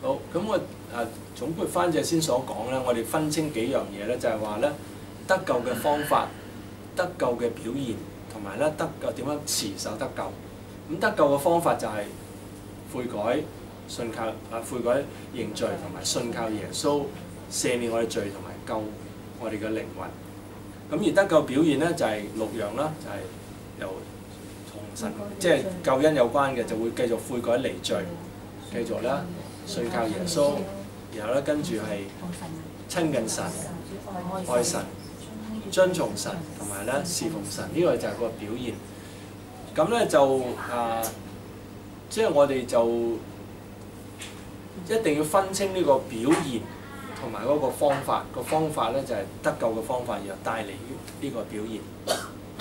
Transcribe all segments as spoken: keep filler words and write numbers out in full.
好，咁我誒總括翻隻先所講咧，我哋分清幾樣嘢咧，就係話咧得救嘅方法、得救嘅表現，同埋咧得救點樣持守得救。咁得救嘅方法就係悔改、信靠啊悔改認罪，同埋信靠耶穌赦免我哋罪，同埋救我哋嘅靈魂。咁而得救表現咧就係六樣啦，就係、是、由同神即係救恩有關嘅，就會繼續悔改離罪，繼續啦信靠耶穌，然後咧跟住係親近神、愛神、遵從神，同埋咧侍奉神。呢、這個就係個表現。咁咧就啊，即係我哋就一定要分清呢個表現同埋嗰個方法。個方法咧就係得救嘅方法，然後帶嚟呢個表現。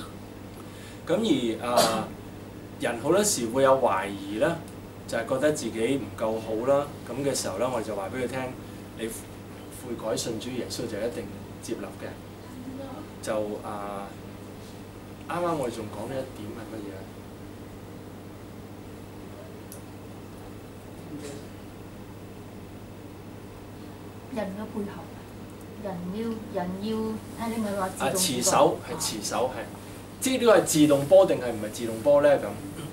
咁而啊，人好多時會有懷疑啦，就係覺得自己唔夠好啦。咁嘅時候咧，我哋就話俾佢聽：你悔改信主耶穌就一定接納嘅。就啊，啱啱我哋仲講咗一點係乜嘢？ 人嘅配合，人要人要睇你咪話自動。 啊，持守係持守係，即係呢個係自動波定係唔係自動波咧？咁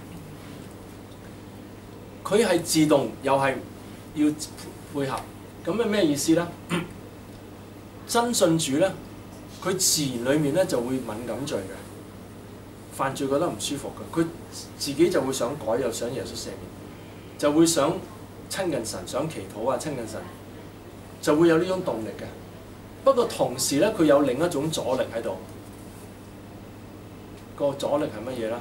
佢係自動又係要配合，咁係咩意思咧？真信主咧，佢自然裡面咧就會敏感罪嘅，犯罪覺得唔舒服嘅，佢自己就會想改，又想耶穌赦免，就會想親近神，想祈禱啊，親近神。就會有呢種動力嘅，不過同時咧，佢有另一種阻力喺度。個阻力係乜嘢啦？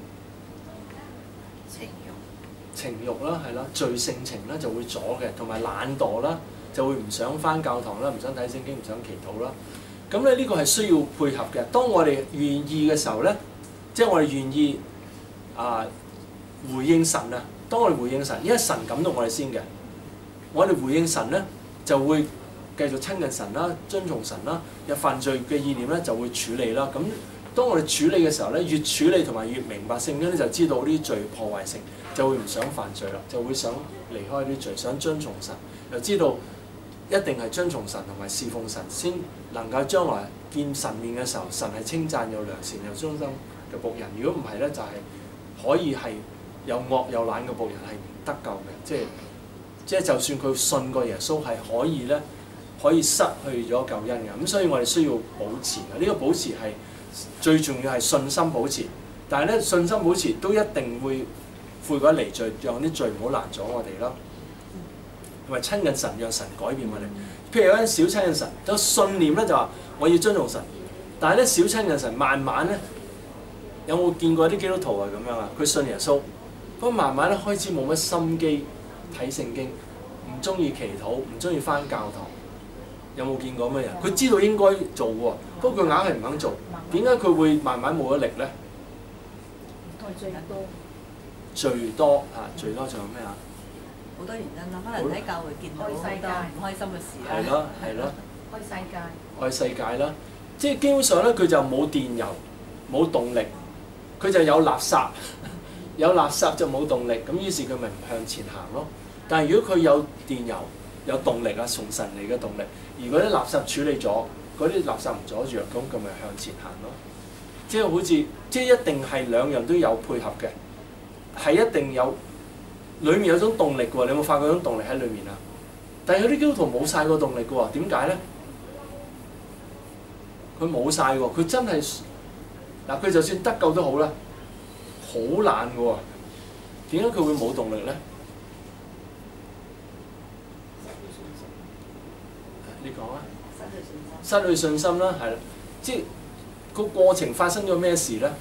情慾。 情慾啦，係啦，罪性情咧就會阻嘅，同埋懶惰啦，就會唔想返教堂啦，唔想睇聖經，唔想祈禱啦。咁咧呢個係需要配合嘅。當我哋願意嘅時候咧，即係我哋願意啊回應神啊。當我哋回應神，因為神感動我哋先嘅，我哋回應神咧。就會繼續親近神啦，遵從神啦，有犯罪嘅意念咧就會處理啦。咁當我哋處理嘅時候咧，越處理同埋越明白聖經咧，就知道呢啲罪破壞性，就會唔想犯罪啦，就會想離開啲罪，想遵從神，又知道一定係遵從神同埋侍奉神，先能夠將來見神面嘅時候，神係稱讚有良善有忠心嘅僕人。如果唔係咧，就係、是、可以係又惡又懶嘅僕人係唔得救嘅，即係。即係就算佢信過耶穌，係可以咧，可以失去咗救恩嘅。咁所以我哋需要保持嘅。呢個保持係最重要係信心保持。但係咧，信心保持都一定會悔改離罪，讓啲罪唔好難咗我哋啦。同埋親近神，讓神改變我哋。譬如有啲小親近神，有信念咧就話我要遵從神。但係咧，小親近神慢慢咧，有冇見過啲基督徒係咁樣啊？佢信耶穌，不過慢慢咧開始冇乜心機。睇聖經，唔中意祈禱，唔中意返教堂，有冇見過咩人？佢知道應該做喎，不過佢硬係唔肯做。點解佢會慢慢冇咗力咧？ 最多， 最多啊！最多仲有咩啊？ 好多原因啦，可能喺教會見到好多唔開心嘅事啦。 係咯，係咯。 愛世界。 愛世界啦，即係基本上咧，佢就冇電油，冇動力，佢就有垃圾。有垃圾就冇動力，咁於是佢咪唔向前行咯。但係如果佢有電油、有動力啊，從神嚟嘅動力，而嗰啲垃圾處理咗，嗰啲垃圾唔阻住，咁佢咪向前行咯。即係好似，即係一定係兩樣都有配合嘅，係一定有，裡面有種動力嘅喎。你有冇發覺嗰種動力喺裡面啊？但係有啲基督徒冇晒個動力嘅喎，點解咧？佢冇晒喎，佢真係嗱，佢就算得救都好啦。好懶嘅喎，點解佢會冇動力咧？你講啊！失去信心。失去信心啦，係啦，即係個過程發生咗咩事咧？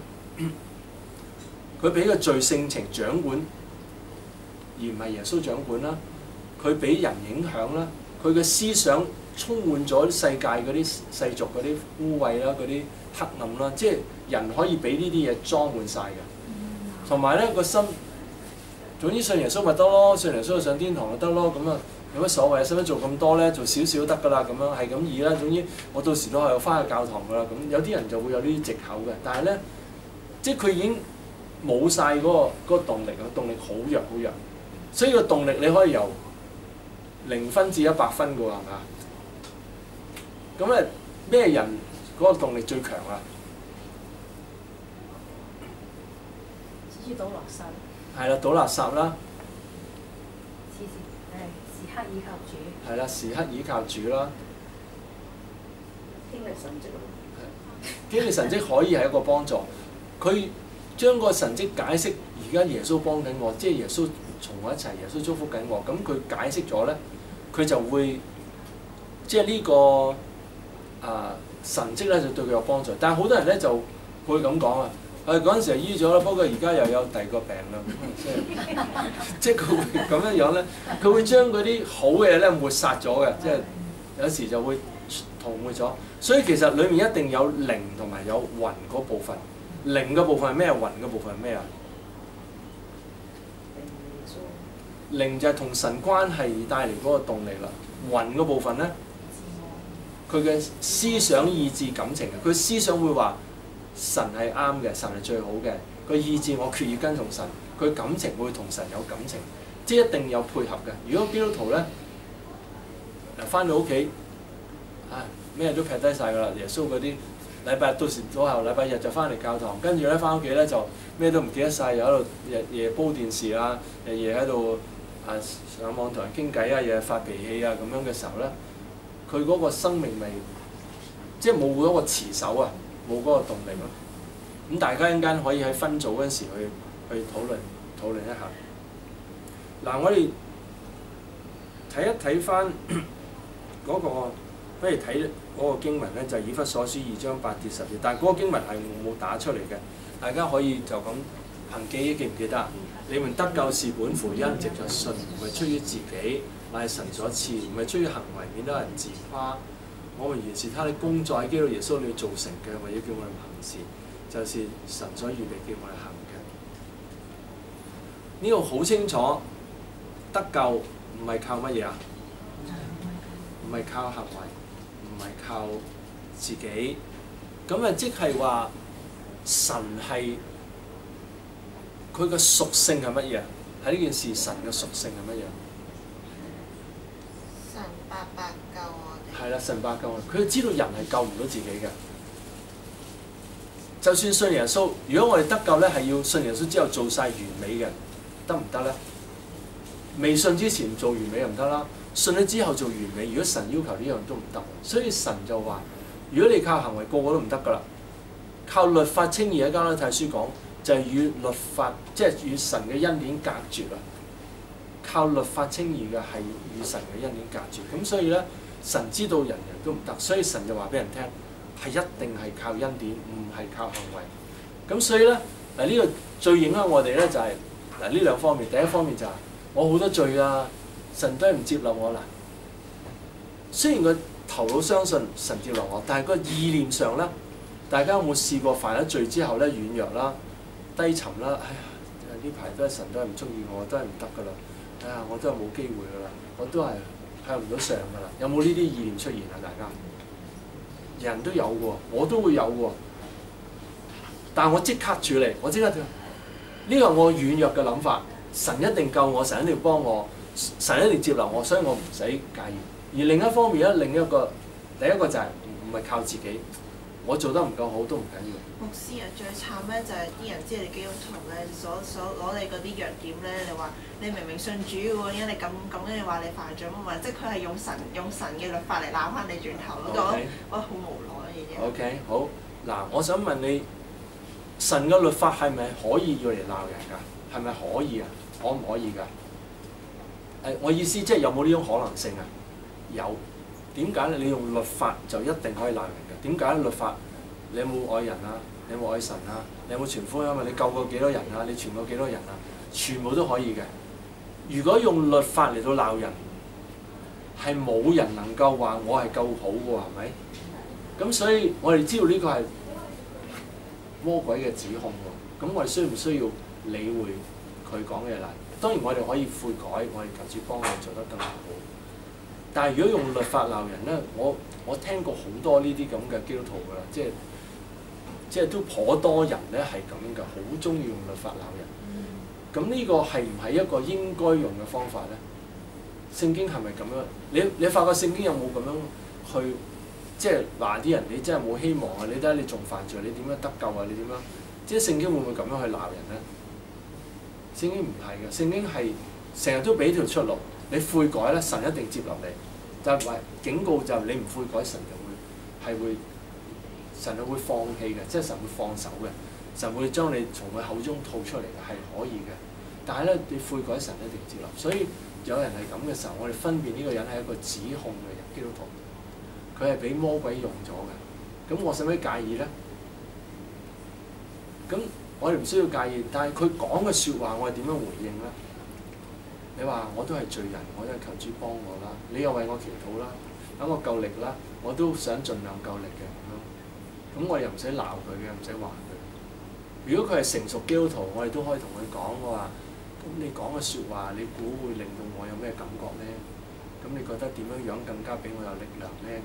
佢俾個罪性情掌管，而唔係耶穌掌管啦。佢俾人影響啦，佢嘅思想充滿咗世界嗰啲世俗嗰啲污穢啦，嗰啲黑暗啦，即係。人可以俾呢啲嘢裝滿晒嘅，同埋咧個心，總之信耶穌咪得咯，信耶穌上天堂就得咯，咁啊有乜所謂啊？使乜做咁多咧？做少少得噶啦，咁樣係咁易啦。總之我到時都係有翻去教堂噶啦。咁有啲人就會有呢啲藉口嘅，但係咧，即係佢已經冇晒嗰個嗰個動力啊，動力好弱好弱。所以個動力你可以由零分至一百分嘅喎，係咪啊？咁咧咩人嗰個動力最強啊？ 只要倒落神， 係啦，倒垃圾啦， 時時誒時刻倚靠主， 係啦，時刻倚靠主啦。 經歷神蹟咯。 經歷神蹟可以係一個幫助，佢將個神蹟解釋，而家耶穌幫緊我，即係耶穌同我一齊，耶穌祝福緊我，咁佢解釋咗咧，佢就會即係呢個啊神蹟咧就對佢有幫助。但係好多人咧就會咁講啊，誒嗰陣時係醫咗啦，不過而家又有第二個病啦，即係即係佢會咁樣樣咧，佢會將嗰啲好嘅嘢咧抹殺咗嘅，即係有時就會塗抹咗。所以其實裡面一定有靈同埋有魂嗰部分。靈嘅部分係咩？魂嘅部分係咩啊？靈就係同神關係而帶嚟嗰個動力啦。魂嗰部分咧，佢嘅思想、意志、感情嘅，佢思想會話神係啱嘅，神係最好嘅。個意志我決意跟從神，佢感情會同神有感情，即係一定有配合嘅。如果基督徒咧，嗱翻到屋企，唉咩都劈低晒㗎啦，耶穌嗰啲。禮拜日到時到後禮拜日就翻嚟教堂，跟住咧翻屋企咧就咩都唔記得晒，又喺度日夜煲電視啊，日夜喺度啊上網同人傾偈啊，日日發脾氣啊咁樣嘅時候咧，佢嗰個生命咪即係冇嗰個持守啊，冇嗰個動力咯。咁大家一陣間可以喺分組嗰陣時去去討論討論一下。嗱，我哋睇一睇翻嗰個，不如睇。嗰個經文咧就係以弗所書二章八至十節，但係嗰個經文係冇打出嚟嘅，大家可以就咁憑記憶記唔記得啊？你們得救是本乎恩，藉著信，唔係出於自己，乃係神所賜，唔係出於行為，免得人自誇。我們原是他的工作喺基督耶穌裏造成嘅，為咗叫我哋行事，就是神所預備叫我哋行嘅。呢個好清楚，得救唔係靠乜嘢啊？唔係靠行為。唔係靠自己，咁啊即係話神係佢嘅屬性係乜嘢？喺呢件事，神嘅屬性係乜嘢？ 神白白救我哋。係啦，神白救我哋，佢知道人係救唔到自己嘅。就算信耶穌，如果我哋得救咧，係要信耶穌之後做晒完美嘅，得唔得咧？未信之前做完美又唔得啦。信咗之後做完美，如果神要求呢樣都唔得，所以神就話：如果你靠行為，個個都唔得噶啦。靠律法稱義，喺加拉太書講，就係、是、與律法，即係與神嘅恩典隔絕啊！靠律法稱義嘅係與神嘅恩典隔絕。咁所以咧，神知道人人都唔得，所以神就話俾人聽，係一定係靠恩典，唔係靠行為。咁所以咧，嗱、這、呢個最影響我哋咧就係嗱呢兩方面。第一方面就係、是、我好多罪啊。神都係唔接納我啦。雖然個頭腦相信神接納我，但係個意念上咧，大家有冇試過犯咗罪之後咧軟弱啦、低沉啦？哎呀，呢排都係神都係唔中意我，都係唔得噶啦。哎呀，我都係冇機會噶啦，我都係向唔到上噶啦。有冇呢啲意念出現啊？大家人都有喎，我都會有喎。但係我即刻處理，我即刻呢個我軟弱嘅諗法，神一定救我，神一定幫我。神一定接納我，所以我唔使介意。而另一方面咧，另一個第一個就係唔係靠自己，我做得唔夠好都唔緊要。 牧師啊，最慘咧就係啲人知你基督徒咧，所所攞你嗰啲弱點咧，你話你明明信主嘅喎，點解你咁咁跟住話你犯罪乜乜？即係佢係用神用神嘅律法嚟鬧翻你轉頭，咁我我好無奈嘅嘢。 OK， 好嗱，我想問你，神嘅律法係咪可以要嚟鬧人㗎？係咪可以啊？可唔可以㗎？誒，我意思即係有冇呢種可能性啊？有。點解咧？你用律法就一定可以鬧人嘅？點解律法？你有冇愛人啊？你有冇愛神啊？你有冇傳福音啊？你救過幾多人啊？你傳過幾多人啊？全部都可以嘅。如果用律法嚟到鬧人，係冇人能夠話我係夠好嘅喎，係咪？咁所以我哋知道呢個係魔鬼嘅指控喎。咁我哋需唔需要理會佢講嘅啦？當然我哋可以悔改，我哋求主幫我哋做得更好。但係如果用律法鬧人咧，我我聽過好多呢啲咁嘅基督徒㗎啦，即係即係都頗多人咧係咁㗎，好中意用律法鬧人。咁呢個係唔係一個應該用嘅方法咧？ 聖經係咪咁樣？你你發覺聖經有冇咁樣去即係話啲人你真係冇希望啊？你睇下你仲犯罪，你點樣得救啊？你點樣？即係聖經會唔會咁樣去鬧人咧？聖經唔係嘅，聖經係成日都俾條出路。你悔改咧，神一定接納你。但係話警告就係你唔悔改，神就會係會神係會放棄嘅，即係神會放手嘅。神會將你從佢口中吐出嚟嘅係可以嘅。但係咧，你悔改神一定接納。所以有人係咁嘅時候，我哋分辨呢個人係一個指控嘅人，基督徒，佢係俾魔鬼用咗嘅。咁我使唔使介意咧？咁我哋唔需要介意，但係佢講嘅説話，我哋點樣回應咧？你話我都係罪人，我都係求主幫我啦。你又為我祈禱啦，等我夠力啦，我都想盡量夠力嘅咁樣。咁我又唔使鬧佢嘅，唔使話佢。如果佢係成熟基督徒，我哋都可以同佢講，我話：咁你講嘅説話，你估會令到我有咩感覺咧？咁你覺得點樣樣更加俾我有力量咧？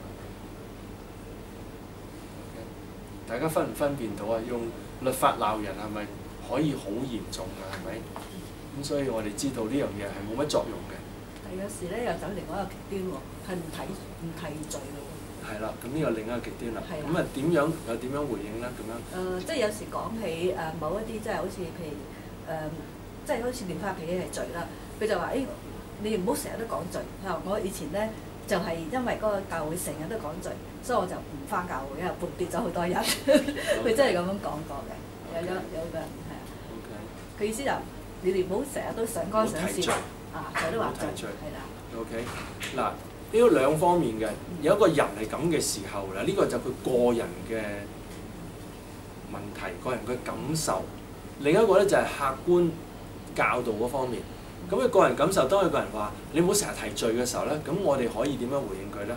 大家分唔分辨到啊？用律法鬧人係咪可以好嚴重㗎？係咪？咁所以我哋知道呢樣嘢係冇乜作用嘅。 但有時咧又走另外一個極端喎，係唔睇唔睇罪咯喎。係啦，咁呢個另一個極端啦。咁啊點樣又點樣回應咧？咁樣？誒、 呃，即係有時講起誒、呃、某一啲即係好似譬如誒、呃，即係好似亂發脾氣係罪啦。佢就話：誒、欸，你唔好成日都講罪。佢話我以前咧就係、是、因為嗰個教會成日都講罪，所以我就唔返教會，因為叛變咗好多人。佢真係咁樣講過嘅。有有有個人係啊。佢意思就〜你哋唔好成日都上綱上線啊！成日都話罪，係啦。 OK，嗱，呢個兩方面嘅，有一個人係咁嘅時候啦，呢、這個就佢個人嘅問題，個人嘅感受。另一個咧就係客觀教導嗰方面。咁佢個人感受，當有個人話你唔好成日提罪嘅時候咧，咁我哋可以點樣回應佢咧？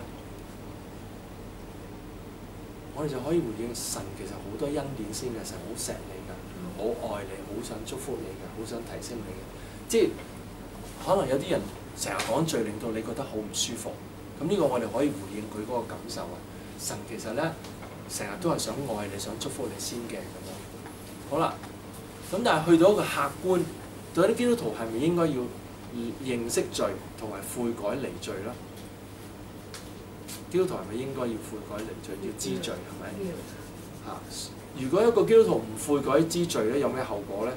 我哋就可以回應神其實好多恩典先嘅，神好錫你㗎。好愛你，好想祝福你嘅，好想提升你嘅。即係可能有啲人成日講罪，令到你覺得好唔舒服。咁呢個我哋可以回應佢嗰個感受啊。神其實咧成日都係想愛你，想祝福你先嘅咁樣。好啦，咁但係去到一個客觀，到底基督徒係咪應該要認識罪同埋悔改離罪咧？基督徒係咪應該要悔改離罪，要知罪係咪？嚇！啊如果一個基督徒唔悔改知罪咧，有咩後果咧？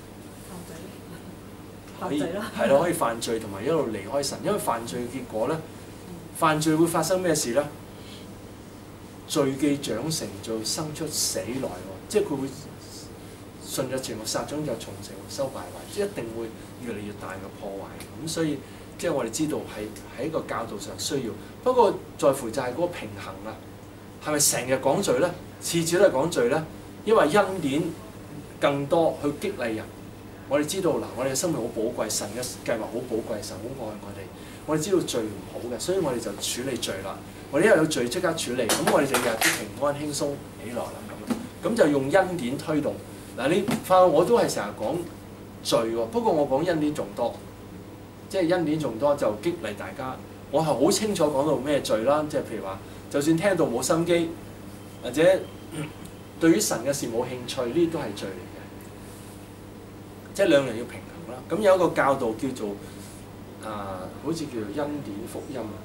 犯罪咯，犯罪咯， 係咯，可以犯罪同埋一路離開神，因為犯罪嘅結果咧，犯罪會發生咩事咧？罪既長成就生出死來喎，即係佢會順着情慾撒種，就從情慾收敗壞，即係一定會越嚟越大嘅破壞。咁所以即係我哋知道係喺個教導上需要，不過在乎就係嗰個平衡啦。係咪成日講罪咧？次次都係講罪咧？因為恩典更多去激勵人。我哋知道嗱，我哋嘅生命好寶貴，神嘅計劃好寶貴，神好愛我哋。我哋知道罪唔好嘅，所以我哋就處理罪啦。我哋一有罪即刻處理，咁我哋就日日都平安輕鬆起來啦。咁咁就用恩典推動嗱。你發覺我都係成日講罪喎，不過我講恩典仲多，即係恩典仲多就激勵大家。我係好清楚講到咩罪啦，即係譬如話。就算聽到冇心機，或者對於神嘅事冇興趣，呢啲都係罪嚟嘅。即係兩樣要平衡啦。咁有一個教導叫做啊、呃，好似叫做恩典福音啊，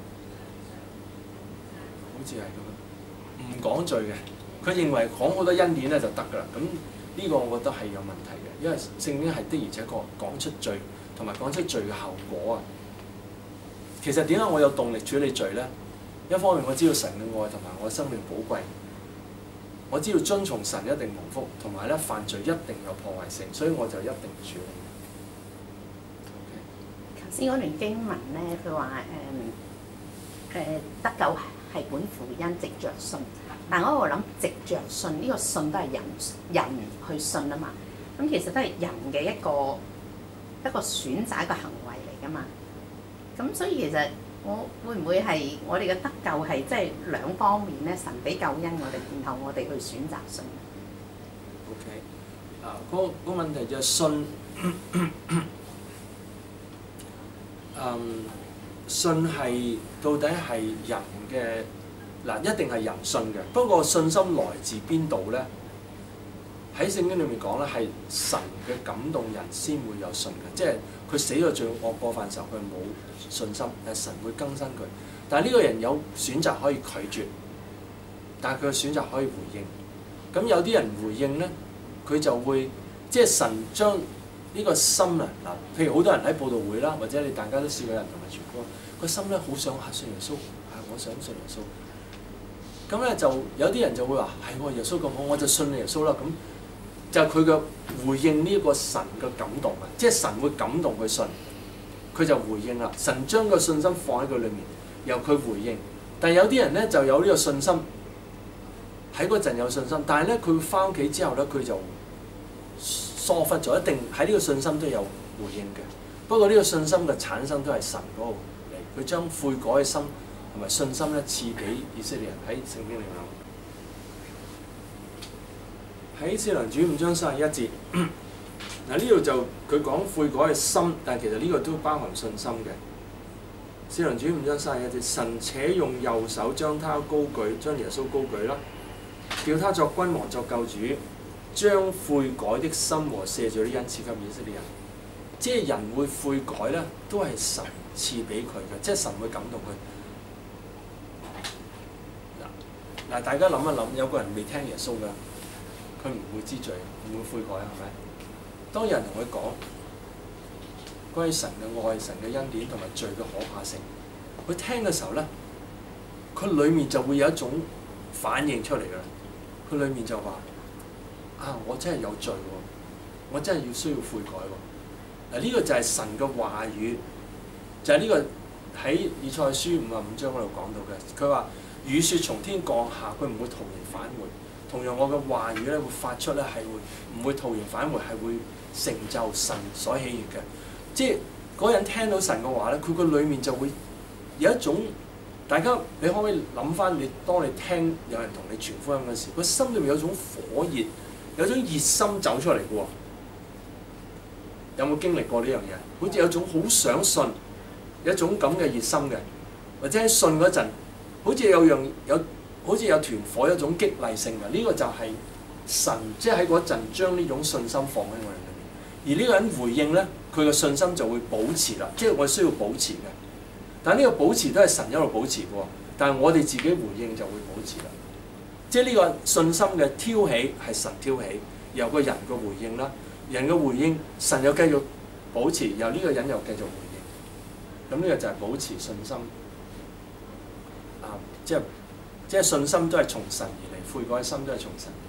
好似係咁樣，唔講罪嘅。佢認為講好多恩典咧就得㗎啦。咁呢個我覺得係有問題嘅，因為聖經係的而且確講出罪，同埋講出罪嘅後果啊。其實點解我有動力處理罪咧？一方面我知道神嘅愛同埋我嘅生命寶貴，我知道遵從神一定蒙福，同埋咧犯罪一定有破壞性，所以我就一定處理。 頭先嗰段經文咧，佢話誒誒得救係本乎恩，藉著信。但我喺度諗，藉著信呢、這個信都係人人去信啊嘛。咁其實都係人嘅一個一個選擇一個行為嚟㗎嘛。咁所以其實。我會唔會係我哋嘅得救係即係兩方面咧？神俾救恩我哋，然後我哋去選擇信。 OK，啊，嗰、那個問題就係信，嗯，信係到底係人嘅嗱，一定係人信嘅。不過信心來自邊度咧？ 喺聖經裏面講咧，係神嘅感動人先會有信嘅，即係佢死咗罪惡過犯時候，佢冇信心，但係神會更新佢。但係呢個人有選擇可以拒絕，但係佢嘅選擇可以回應。咁有啲人回應咧，佢就會即係神將呢個心啊嗱，譬如好多人喺佈道會啦，或者你大家都試過有人同埋傳歌，個心咧好想嚇信耶穌，係我想信耶穌。咁咧就有啲人就會話係喎，耶穌咁好，我就信耶穌啦。咁就佢嘅回應呢個神嘅感動啊，即係神會感動佢信，佢就回應啦。神將個信心放喺佢裏面，由佢回應。但係有啲人咧就有呢個信心，喺嗰陣有信心，但係咧佢翻屋企之後咧，佢就疏忽咗，一定喺呢個信心都有回應嘅。不過呢個信心嘅產生都係神嗰度嚟，佢將悔改嘅心同埋信心咧賜俾以色列人喺聖經裏面。喺使徒行傳五章三十一節，嗱呢度就佢講悔改嘅心，但係其實呢個都包含信心嘅。使徒行傳五章三十一節，神且用右手將他高舉，將耶穌高舉啦，叫他作君王作救主，將悔改的心和赦罪的恩賜給以色列人。即係人會悔改咧，都係神賜俾佢嘅，即係神會感動佢。嗱嗱，大家諗一諗，有個人未聽耶穌㗎。佢唔會知罪，唔會悔改，係咪？當有人同佢講關於神嘅愛、神嘅恩典同埋罪嘅可怕性，佢聽嘅時候咧，佢裡面就會有一種反應出嚟㗎啦。佢裡面就話：啊，我真係有罪喎，我真係要需要悔改喎。嗱，呢個就係神嘅話語，就係、是、呢個喺以賽書五十五章嗰度講到嘅。佢話：雨雪從天降下，佢唔會徒然返回。同樣我嘅話語咧會發出咧係會唔會徒然返回，係會成就神所喜悅嘅。即係嗰人聽到神嘅話咧，佢個裡面就會有一種，大家你可唔可以諗翻你當你聽有人同你傳福音嗰時，個心裏面有種火熱，有種熱心走出嚟嘅喎。有冇經歷過呢樣嘢？好似有種好想信，有一種咁嘅熱心嘅，或者喺信嗰陣，好似有樣有。好似有團火，有一種激勵性嘅，呢、這個就係神即係喺嗰陣將呢種信心放喺我哋裏面。而呢個人回應咧，佢嘅信心就會保持啦，即係我需要保持嘅。但係呢個保持都係神一路保持嘅喎，但係我哋自己回應就會保持啦。即係呢個信心嘅挑起係神挑起，由個人嘅回應啦，人嘅回應神又繼續保持，由呢個人又繼續回應。咁呢個就係保持信心啊，即係。即係信心都係從神而嚟，悔改嘅心都係從神而嚟。